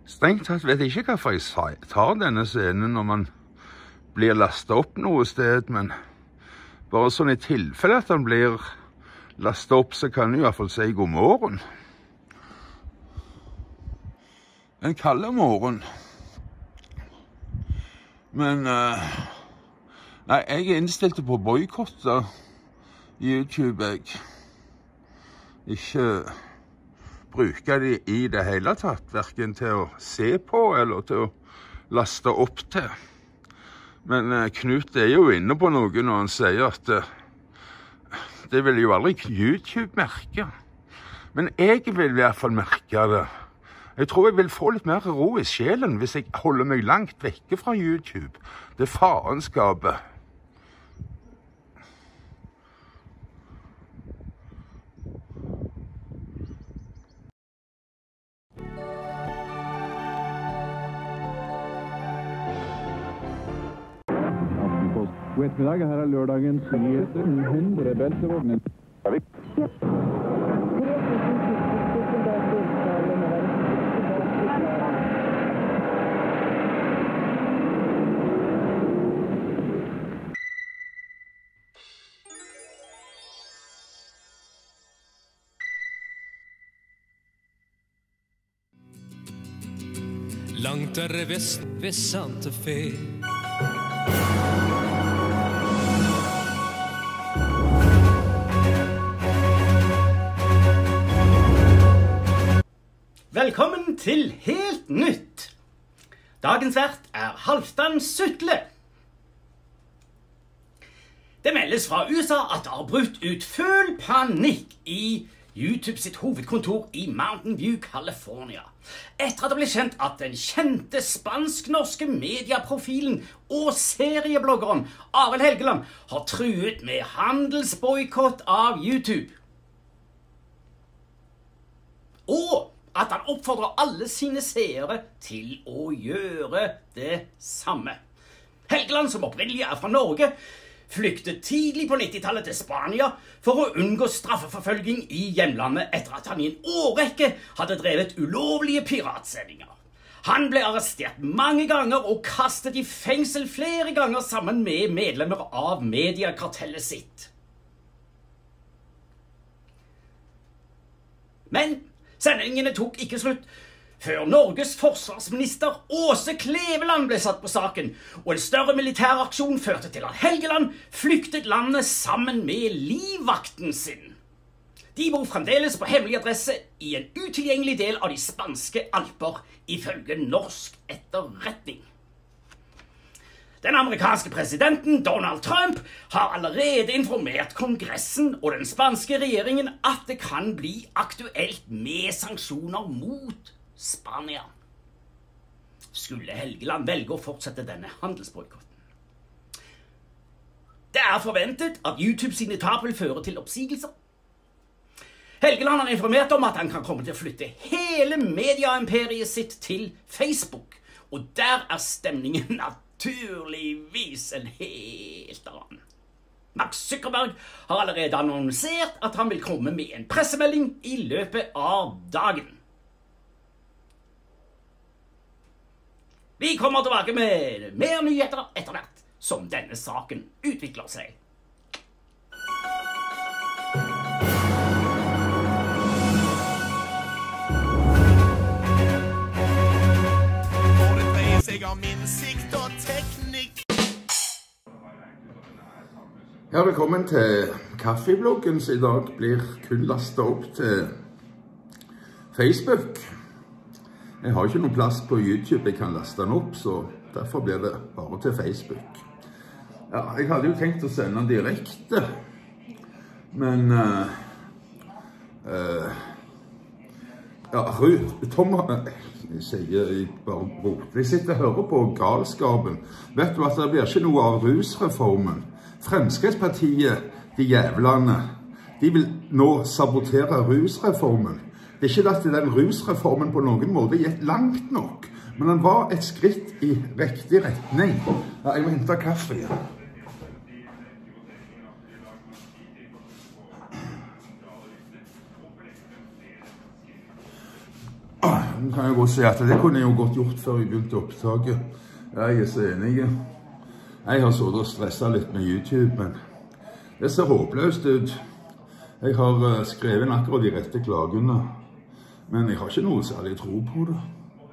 Strengt tatt vet jeg ikke hvorfor jeg tar denne scenen når man blir lastet opp noe sted, men bare sånn i tilfelle at han blir lastet opp, så kan jeg i hvert fall si god morgen. En kald morgen. Men nei, jeg er innstilt på å boykotte YouTube. Jeg ikke bruke de i det hele tatt, hverken til å se på eller til å laste opp til. Men Knut er jo inne på noe når han sier at det vil jo aldri YouTube merke. Men jeg vil i hvert fall merke det. Jeg tror jeg vil få litt mer ro i sjelen hvis jeg holder meg langt vekke fra YouTube. Det faenskapet. God ettermiddag, her er lørdagens nyheter. 100 beltevogner. Langt der vest ved Santa Fe. Velkommen til Helt Nytt. Dagens vert er Halvdan Sutle. Det meldes fra USA at det har brutt ut full panikk i YouTube sitt hovedkontor i Mountain View, California. Etter at det ble kjent at den kjente spansk-norske medieprofilen og seriebloggeren Arild Helgeland har truet med handelsboykott av YouTube. Og at han oppfordrer alle sine seere til å gjøre det samme. Helgeland, som opprinnelig er fra Norge, flyktet tidlig på 90-tallet til Spania for å unngå straffeforfølging i hjemlandet etter at han i en årrekke hadde drevet ulovlige piratsendinger. Han ble arrestert mange ganger og kastet i fengsel flere ganger sammen med medlemmer av mediekartellet sitt. Men sendingene tok ikke slutt før Norges forsvarsminister Åse Kleveland ble satt på saken, og en større militæraksjon førte til at Helgeland flyktet landet sammen med livvakten sin. De bor fremdeles på hemmelig adresse i en utilgjengelig del av de spanske alper, ifølge norsk etterretning. Den amerikanske presidenten Donald Trump har allerede informert kongressen og den spanske regjeringen at det kan bli aktuelt med sanksjoner mot Spania. Skulle Helgeland velge å fortsette denne handelsboykotten? Det er forventet at YouTube sine tap vil føre til oppsigelser. Helgeland har informert om at han kan komme til å flytte hele medieimperiet sitt til Facebook, og der er stemningen naturligvis en helt annen. Mark Zuckerberg har allerede annonsert at han vil komme med en pressemelding i løpet av dagen. Vi kommer tilbake med mer nyheter etter hvert som denne saken utvikler seg. For det dreier seg om innsikt og teknikk. Ja, velkommen til kaffebloggen, som i dag blir kun lastet opp til Facebook. Jeg har ikke noen plass på YouTube jeg kan laste den opp, så derfor blir det bare til Facebook. Ja, jeg hadde jo tenkt å sende den direkte, men ja, Tom, jeg sitter og hører på galskapen. Vet du at det blir ikke noe av rusreformen? Fremskrittspartiet, de jævlene, de vil nå sabotere rusreformen. Det er ikke at den rusreformen på noen måte gikk langt nok, men den var et skritt i riktig retning. Ja, jeg må hente kaffe igjen. kan jeg godt si at det kunne jeg jo godt gjort før jeg begynte opptaket. Jeg er så enig. Jeg har sådd og stresset litt med YouTube, men det ser håpløst ut. Jeg har skrevet akkurat de rette klagene, men jeg har ikke noe særlig tro på det.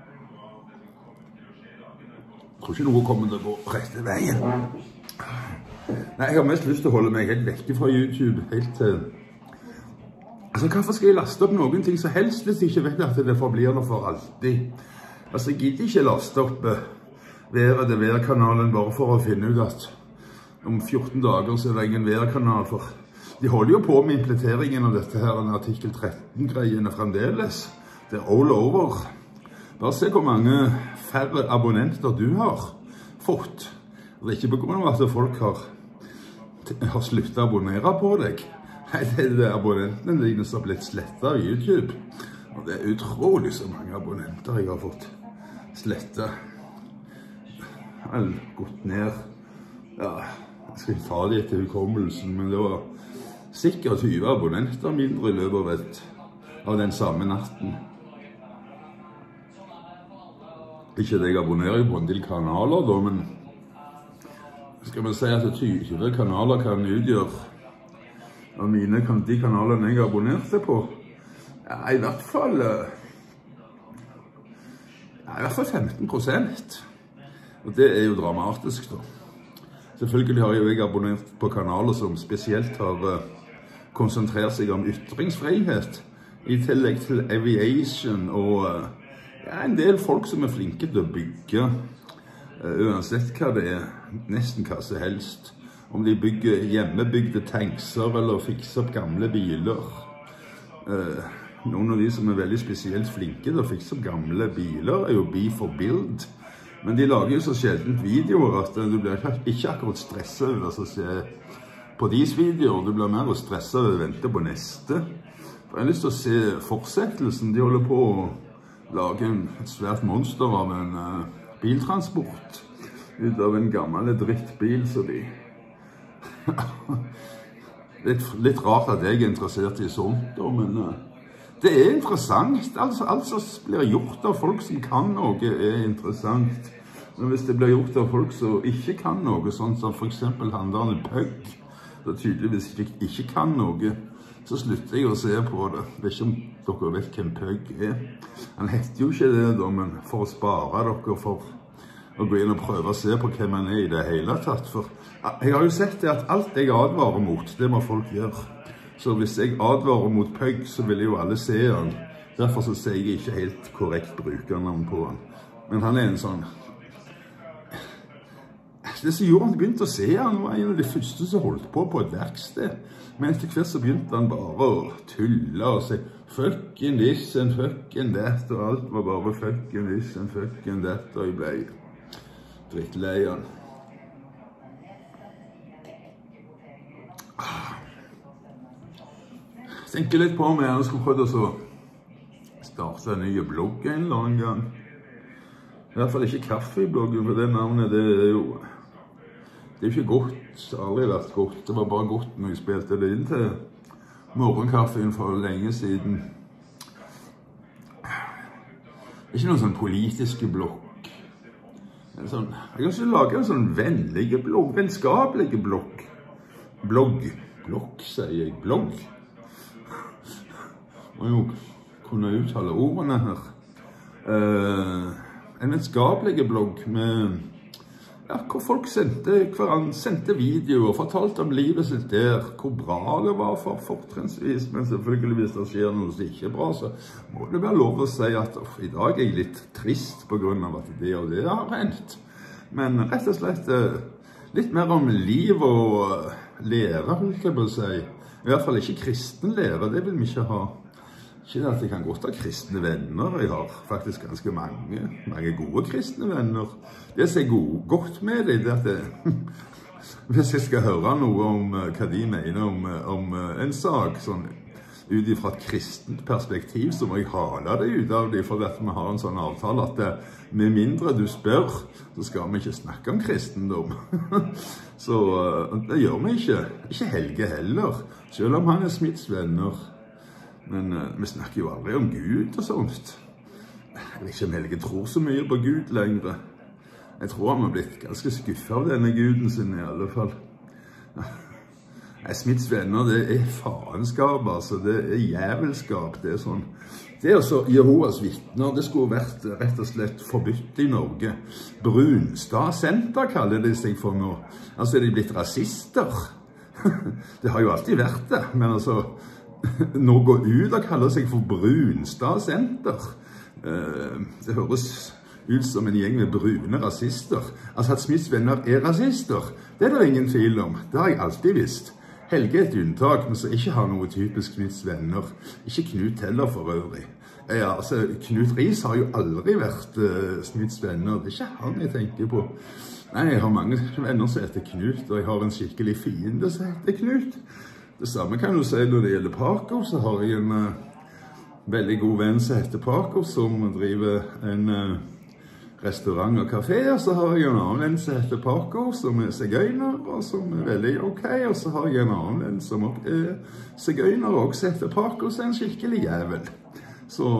Jeg tror ikke noe kommer til å gå rette veien. Nei, jeg har mest lyst til å holde meg helt vekke fra YouTube, helt til... Altså, hvorfor skal jeg laste opp noen ting så helst hvis jeg ikke vet at det forblir det for alltid? Altså, jeg gidder ikke laste opp VR-kanalen bare for å finne ut at om 14 dager så er det ingen VR-kanal, for de holder jo på med implementeringen av dette her, en artikkel 13-greiene fremdeles. Det er all over. Bare se hvor mange færre abonnenter du har fått. Det er ikke på grunn av at folk har sluttet å abonnere på deg. Nei, det er abonnentene dine som har blitt slettet av YouTube. Og det er utrolig så mange abonnenter jeg har fått slettet. Jeg har gått ned. Ja, jeg skal ikke ta det etter hukommelsen, men det var sikkert 20 abonnenter mindre i løpet av den samme natten. Ikke det jeg abonnerer på en del kanaler da, men skal man si at 20 kanaler kan utgjøre av de kanalene jeg abonnerte på? Ja, i hvert fall 15%. Og det er jo dramatisk da. Selvfølgelig har jeg abonnert på kanaler som spesielt har konsentrert seg om ytringsfrihet, i tillegg til aviation og en del folk som er flinke til å bygge, uansett hva det er, nesten hva som helst. Om de bygger hjemmebygde tankser eller fikser opp gamle biler. Noen av de som er veldig spesielt flinke til å fikse opp gamle biler er jo Be4Build. Men de lager jo så sjeldent videoer at du blir ikke akkurat stresset over å se på deres videoer. Du blir mer stresset over å vente på neste. For jeg har lyst til å se fortsettelsen. De holder på å lage et svært monster av en biltransport ut av en gammel drittbil, så de... litt rart at jeg er interessert i sånt, men det er interessant. Alt som blir gjort av folk som kan noe er interessant. Men hvis det blir gjort av folk som ikke kan noe, sånn som for eksempel handlerne Pug, som tydeligvis ikke kan noe, så slutter jeg å se på det. Jeg vet ikke om dere vet hvem Pug er. Han heter jo ikke det da, men for å spare dere for å gå inn og prøve å se på hvem han er i det hele tatt. For jeg har jo sett det at alt jeg advarer mot, det må folk gjøre. Så hvis jeg advarer mot Pug, så vil jo alle se han. Derfor så sier jeg ikke helt korrekt brukernavn på han. Men han er en sånn... Det som gjorde han begynte å se han, var en av de første som holdt på et verksted. Men etter hvert så begynte han bare å tulle og si fucking this and fucking that, og alt var bare fucking this and fucking that, og jeg ble drittlei han. Jeg tenker litt på om jeg skulle prøve å starte en ny blogg en eller annen gang. I hvert fall ikke kaffebloggen, for det navnet det er jo... Det er ikke godt, det har aldri vært godt. Det var bare godt når jeg spilte det inn til morgenkaffen for lenge siden. Det er ikke noen sånn politiske blogg. Jeg kan ikke lage en sånn vennlige blogg, vennskapelige blogg. Blogg, sier jeg. Blogg. Må jo kunne uttale ordene her. En vennskapelige blogg med... Ja, hvor folk sendte videoer, fortalte om livet sitt der, hvor bra det var fortrinnsvis, men selvfølgelig hvis det skjer noe som ikke er bra, så må det være lov å si at i dag er jeg litt trist på grunn av at det og det har hendt. Men rett og slett litt mer om liv og lære, holdt jeg på å si. I hvert fall ikke kristen lære, det vil vi ikke ha. Ikke at jeg kan godt ha kristne venner, jeg har faktisk ganske mange gode kristne venner. Det som er godt med det, er at hvis jeg skal høre noe om hva de mener om en sak, sånn ut fra et kristent perspektiv, så må jeg hale det ut av det, for at vi har en sånn avtale at med mindre du spør, så skal vi ikke snakke om kristendom. Så det gjør vi ikke. Ikke Helge heller, selv om han er Smiths venner. Men vi snakker jo aldri om Gud og sånt. Jeg vet ikke om Helge tror så mye på Gud lenger. Jeg tror han har blitt ganske skuffet av denne guden sin i alle fall. Smiths venner, det er faenskap, altså. Det er jævelskap. Det er sånn. Det er altså Jehovas vitner. Det skulle vært rett og slett forbudt i Norge. Brunstad Senter kaller de seg for nå. Altså, er de blitt rasister? Det har jo alltid vært det. Men altså, nå gå ut og kaller seg for Brunstad Senter. Det høres ut som en gjeng med brune rasister. Altså, at Smiths venner er rasister, det er det ingen tvil om. Det har jeg alltid visst. Helge er et unntak, men så ikke har noe typisk Smiths venner. Ikke Knut heller for øvrig. Ja, altså, Knut Riis har jo aldri vært Smiths venner. Det er ikke han jeg tenker på. Nei, jeg har mange venner som heter Knut, og jeg har en skikkelig fiende som heter Knut. Det samme kan du si når det gjelder Paco, så har jeg en veldig god venn som heter Paco, som driver en restaurant og kafé, og så har jeg en annen venn som heter Paco, som er sigøyner, og som er veldig ok, og så har jeg en annen venn som er sigøyner, og også heter Paco, så er en skikkelig jævel. Så,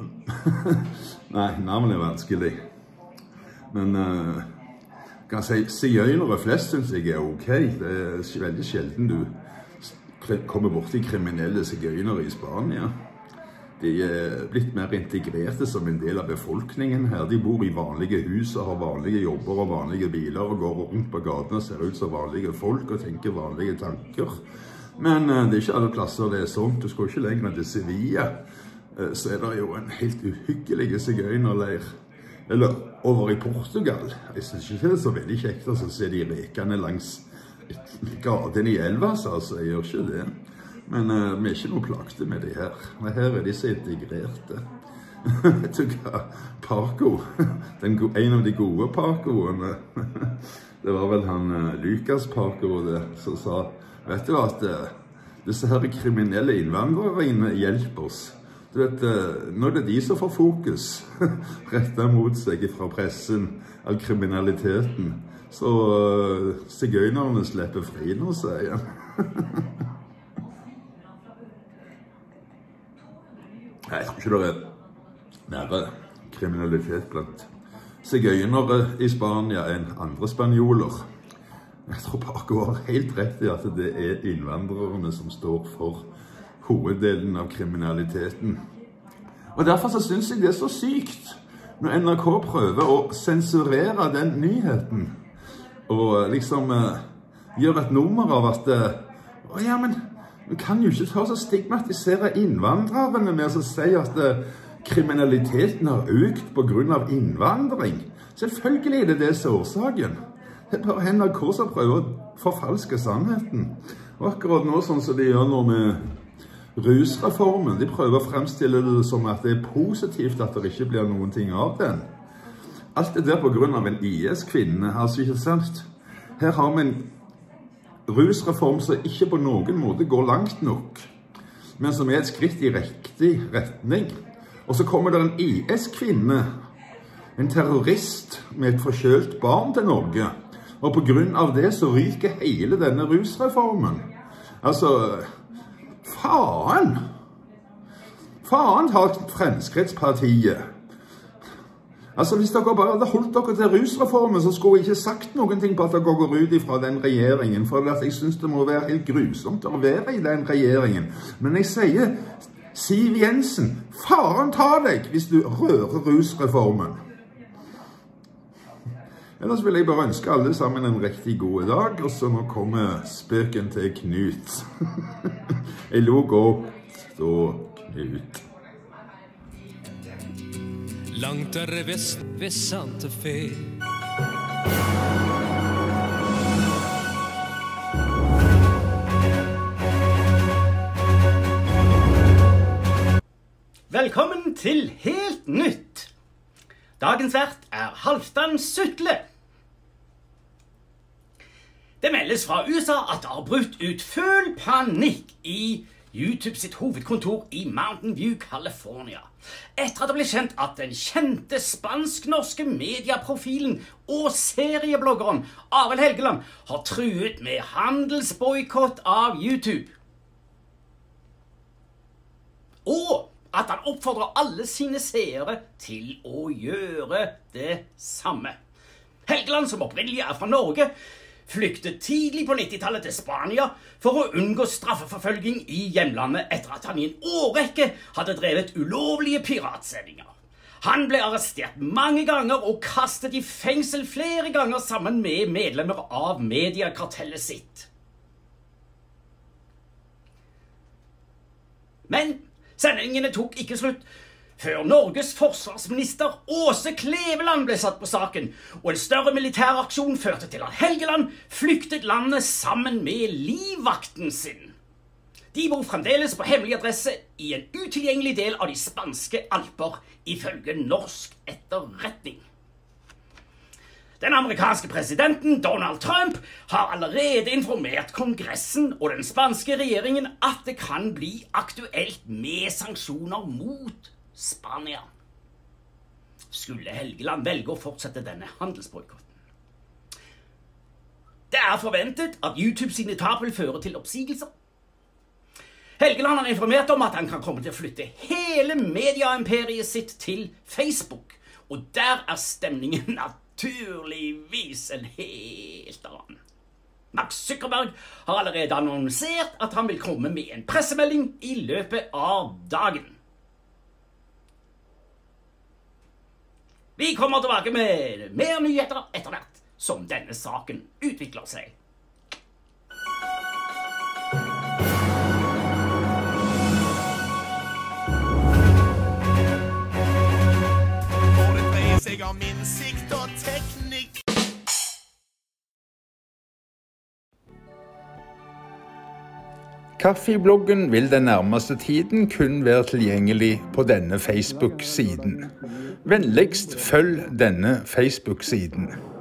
nei, navnet er vanskelig. Men, kan jeg si, sigøynere flest synes jeg er ok. Det er veldig sjelden du kommer bort til kriminelle sigøynere i Spania. De er blitt mer integrerte som en del av befolkningen her. De bor i vanlige hus og har vanlige jobber og vanlige biler og går rundt på gaten og ser ut som vanlige folk og tenker vanlige tanker. Men det er ikke alle plasser det er sånt. Du skal ikke lenger til Sevilla, så er det jo en helt uhyggelig sigøynerleir. Eller over i Portugal. Jeg synes ikke det er så veldig kjekt å se de rekene langs gaten i elva, så jeg gjør ikke det. Men vi er ikke noe plagte med de her. Men her er de så integrerte. Vet du hva? Paco, en av de gode Pacoene, det var vel han Lukas Paco som sa, vet du at disse her kriminelle innvandrerne hjelper oss. Du vet, når det er de som får fokus rettet mot seg fra pressen av kriminaliteten, så sigøynerne slipper fri nå, sier jeg. Jeg tror ikke det er nære kriminalitet blant sigøynere i Spania enn andre spanjoler. Jeg tror Paco har helt rett i at det er innvandrerne som står for hoveddelen av kriminaliteten. Og derfor så synes jeg det er så sykt når NRK prøver å sensurere den nyheten og liksom gjør et nummer av at ja, men vi kan jo ikke ta oss og stigmatisere innvandrerne med å si at kriminaliteten har økt på grunn av innvandring. Selvfølgelig er det som er årsaken. Det er bare NRK som prøver å forfalske sannheten. Og akkurat nå, sånn som de gjør nå med rusreformen, de prøver å fremstille det som at det er positivt at det ikke blir noen ting av den. Alt det der på grunn av en IS-kvinne, altså ikke sant? Her har vi en rusreform som ikke på noen måte går langt nok, men som er et skritt i riktig retning. Og så kommer det en IS-kvinne, en terrorist med et forkjølt barn til Norge, og på grunn av det så ryker hele denne rusreformen. Altså, faen! Faen har Fremskrittspartiet. Altså, hvis dere bare hadde holdt dere til rusreformen, så skulle jeg ikke sagt noen ting på at dere går ut ifra den regjeringen, for jeg synes det må være helt grusomt å være i den regjeringen. Men jeg sier, Siv Jensen, faren ta deg hvis du rører rusreformen. Ellers vil jeg bare ønske alle sammen en riktig god dag, og så nå kommer spøken til Knut. Jeg lo godt da, Knut. Langt der vest ved Santa Fe. Velkommen til Helt Nytt. Dagens vert er Halvdan Sutle. Det meldes fra USA at det har brutt ut full panikk i YouTube sitt hovedkontor i Mountain View, California. Etter at det ble kjent at den kjente spansk-norske medieprofilen og seriebloggeren Arild Helgeland har truet med handelsboykott av YouTube. Og at han oppfordrer alle sine seere til å gjøre det samme. Helgeland, som opprinnelig er fra Norge, flyktet tidlig på 90-tallet til Spania for å unngå straffeforfølging i hjemlandet etter at han i en årrekke hadde drevet ulovlige piratsendinger. Han ble arrestert mange ganger og kastet i fengsel flere ganger sammen med medlemmer av mediekartellet sitt. Men sendingene tok ikke slutt før Norges forsvarsminister Åse Kleveland ble satt på saken, og en større militæraksjon førte til at Helgeland flyktet landet sammen med livvakten sin. De bor fremdeles på hemmelig adresse i en utilgjengelig del av de spanske alper, ifølge norsk etterretning. Den amerikanske presidenten Donald Trump har allerede informert Kongressen og den spanske regjeringen at det kan bli aktuelt med sanksjoner mot Spania. Skulle Helgeland velge å fortsette denne handelsboykotten? Det er forventet at YouTube sine tap vil føre til oppsigelser. Helgeland har informert om at han kan komme til å flytte hele medieimperiet sitt til Facebook, og der er stemningen naturligvis en helt annen. Mark Zuckerberg har allerede annonsert at han vil komme med en pressemelding i løpet av dagen. Vi kommer tilbake med mer nyheter etter hvert som denne saken utvikler seg. For det dreier seg om innsikt og teknikk. Kaffebloggen vil den nærmeste tiden kun være tilgjengelig på denne Facebook-siden. Vennligst følg denne Facebook-siden.